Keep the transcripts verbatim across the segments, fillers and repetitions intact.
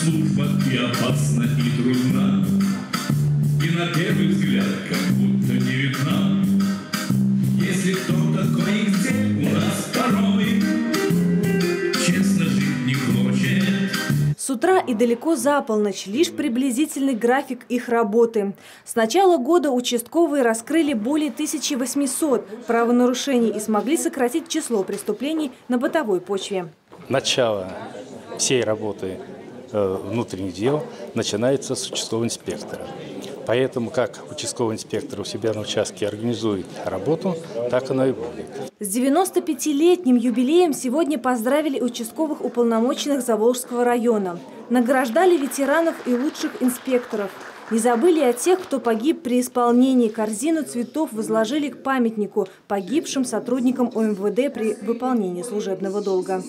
служба и опасна, и трудна, и на первый взгляд как будто не видна. Если кто такой и где у нас порой честно жить не хочет. С утра и далеко за полночь лишь приблизительный график их работы. С начала года участковые раскрыли более тысячи восьмисот правонарушений и смогли сократить число преступлений на бытовой почве. Начало всей работы э, внутренних дел начинается с участкового инспектора. Поэтому как участковый инспектор у себя на участке организует работу, так оно и будет. С девяностопятилетним юбилеем сегодня поздравили участковых уполномоченных Заволжского района. Награждали ветеранов и лучших инспекторов. Не забыли о тех, кто погиб при исполнении. Корзину цветов возложили к памятнику погибшим сотрудникам О Эм Вэ Дэ при выполнении служебного долга.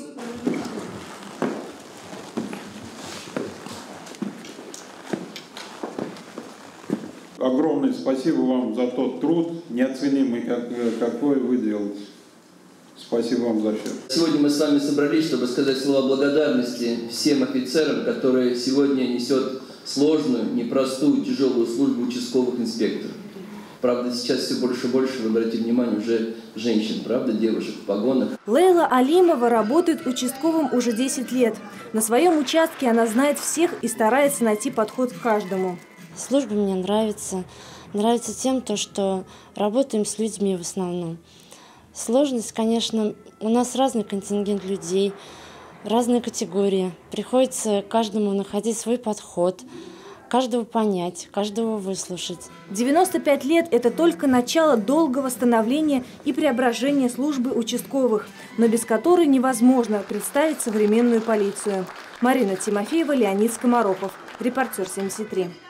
Огромное спасибо вам за тот труд, неоценимый, как, какой вы делаете. Спасибо вам за счет. Сегодня мы с вами собрались, чтобы сказать слова благодарности всем офицерам, которые сегодня несет сложную, непростую, тяжелую службу участковых инспекторов. Правда, сейчас все больше и больше, вы обратите внимание, уже женщин, правда, девушек в погонах. Лейла Алимова работает участковым уже десять лет. На своем участке она знает всех и старается найти подход к каждому. Служба мне нравится. Нравится тем, то, что работаем с людьми в основном. Сложность, конечно, у нас разный контингент людей, разные категории. Приходится каждому находить свой подход, каждого понять, каждого выслушать. девяносто пять лет – это только начало долгого становления и преображения службы участковых, но без которой невозможно представить современную полицию. Марина Тимофеева, Леонид Скоморохов. Репортер семьдесят три.